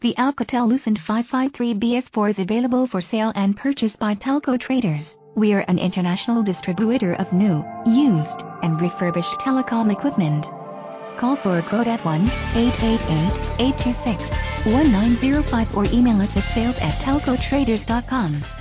The Alcatel-Lucent 553bs4 is available for sale and purchase by TelcoTraders. We are an international distributor of new, used, and refurbished telecom equipment. Call for a quote at 1-888-826-1905 or email us at sales@telcotraders.com.